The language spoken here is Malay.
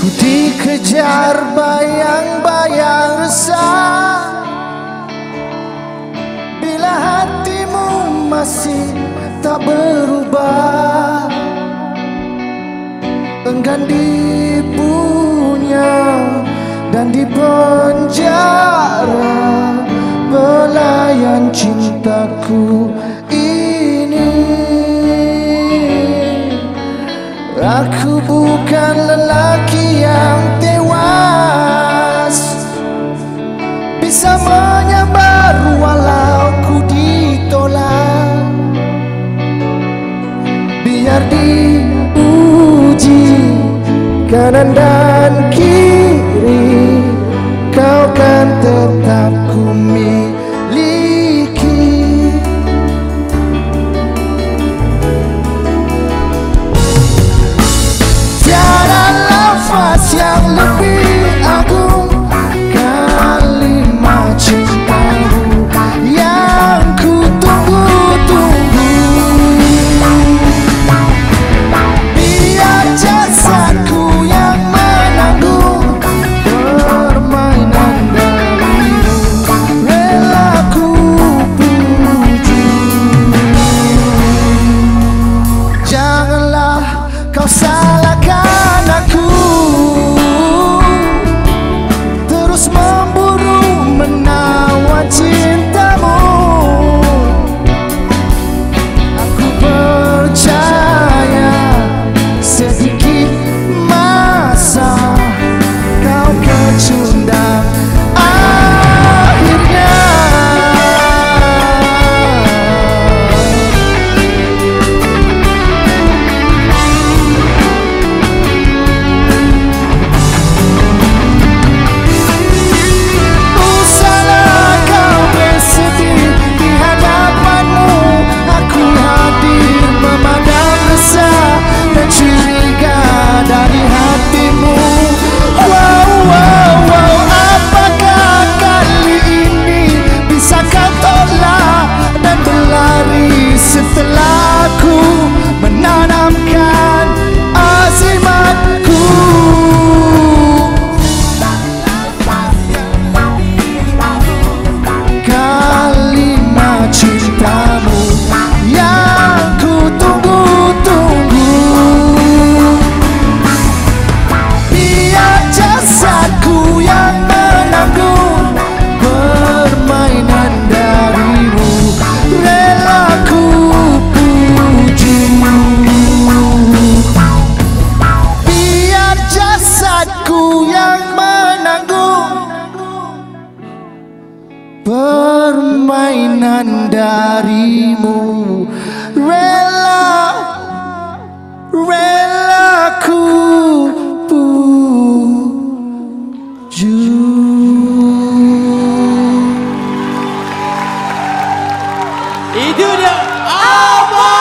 dikejar bayang-bayang resah. Bila hatimu masih tak berubah, enggan dipunya dan dipenjara pelayan cintaku ini. Aku bukan lelaki yang tewas, bisa menyabar walau ku ditolak. Biar diuji kanan dan kiri, kau kan tetap ku miliki. Tiada lafaz yang lebih agung, kalimat cintamu yang ku tunggu-tunggu. Biar jasadku yang menanggung permainan darimu, rela ku puji. Janganlah kau salahkan aku, terus memburu menawan cintamu. Aku percaya sedikit masa kau kecundang akhirnya. Usahlah kau bersedih di hadapanmu, aku hadir memadam resah dan curiga dari hatimu. Wow, wow, wow, apakah kali ini bisa kau tolak dan berlari setelah ku menanamkan azimatku? Kalimat cintamu yang ku tunggu-tunggu. Biar jasadku yang menanggung permainan darimu, rela ku puji. Biar jasadku yang menanggung permainan darimu, rela ku puji. Itu dia apa?